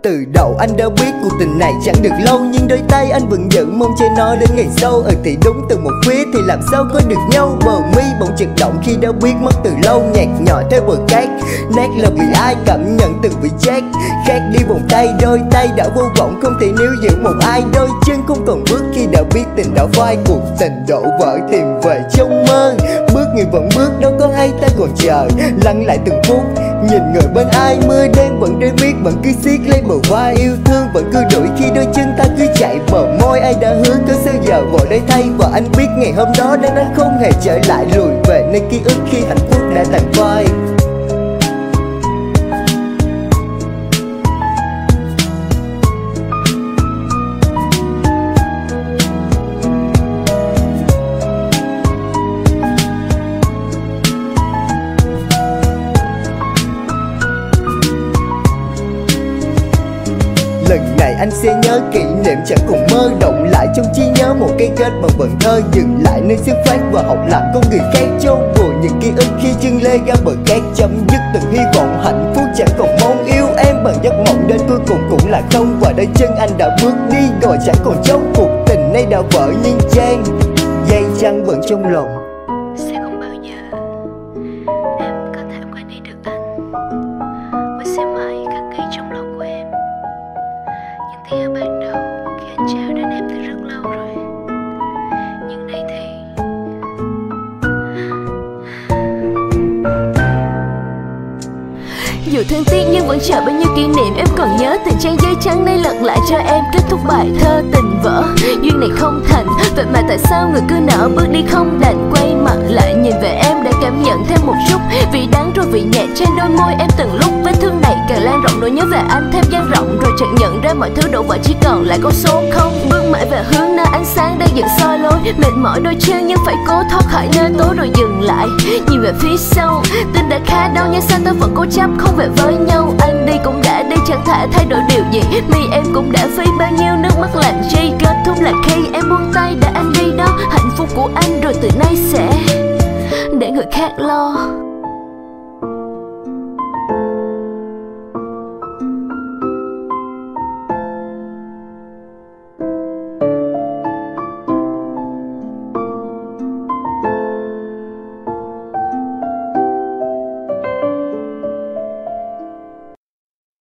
Từ đầu anh đã biết cuộc tình này chẳng được lâu, nhưng đôi tay anh vẫn giữ mong cho nó đến ngày sau. Thì đúng từ một phía thì làm sao có được nhau. Bờ mi bỗng chợt động khi đã biết mất từ lâu. Nhạt nhòa theo bờ cát, nát là vì ai cảm nhận từng vị giác. Khác đi vòng tay, đôi tay đã vô vọng, không thể níu giữ một ai. Đôi chân không còn bước khi đã biết tình đã phai. Cuộc tình đổ vỡ tìm về trong mơ, bước người vẫn bước đâu có hay ta còn chờ. Lăn lại từng phút nhìn người bên ai, mưa đêm vẫn rơi miết vẫn cứ siết lấy bờ vai. Yêu thương vẫn cứ đuổi khi đôi chân ta cứ chạy. Bờ môi ai đã hứa có sao giờ vội đây thay. Và anh biết ngày hôm đó nên anh không hề trở lại, lùi về nơi ký ức khi hạnh phúc đã tàn phai. Lần này anh sẽ nhớ kỷ niệm chẳng còn mơ động lại trong trí nhớ một cái kết bằng vần thơ. Dừng lại nơi xuất phát và học làm con người khác, chôn vùi những ký ức khi chân lê ra bờ cát. Chấm dứt từng hy vọng hạnh phúc chẳng còn mong yêu em bằng giấc mộng đến cuối cùng cũng là không. Và đôi chân anh đã bước đi rồi chẳng còn trống. Cuộc tình nay đã vỡ nhưng trang dây chăng vẫn trong lòng. Sẽ không bao giờ em có thể quên đi được anh, và sẽ mãi khắc ghi trong lòng của em những tia ban đầu khi anh trao đến em từ rất lâu rồi. Nhưng nay thì dù thương tiếc nhưng vẫn chờ bao nhiêu kỷ niệm. Em còn nhớ từng trang giấy trắng nay lật lại cho em kết thúc bài thơ tình vỡ. Duyên này không thành, vậy mà tại sao người cứ nỡ bước đi không đành quay mặt lại nhìn về em để cảm nhận thêm một chút vị đắng rồi vị nhẹ trên đôi môi em từng lúc. Vết thương này càng lan rộng nỗi nhớ về anh thêm dang rộng, rồi chợt nhận ra mọi thứ đổ vỡ chỉ còn lại con số không. Bước mãi về hướng nơi ánh sáng đang dần soi lối, mệt mỏi đôi chân nhưng phải cố thoát khỏi nơi tối rồi dừng lại nhìn về phía sau. Tin đã khá đau nhưng sao ta vẫn cố chấp không về với nhau. Anh đi cũng đã đi chẳng thể thay đổi điều gì, mi em cũng đã phí bao nhiêu nước mắt làm chi. Kết thúc là khi em buông tay để anh đi đó, hạnh phúc của anh rồi từ nay sẽ để người khác lo.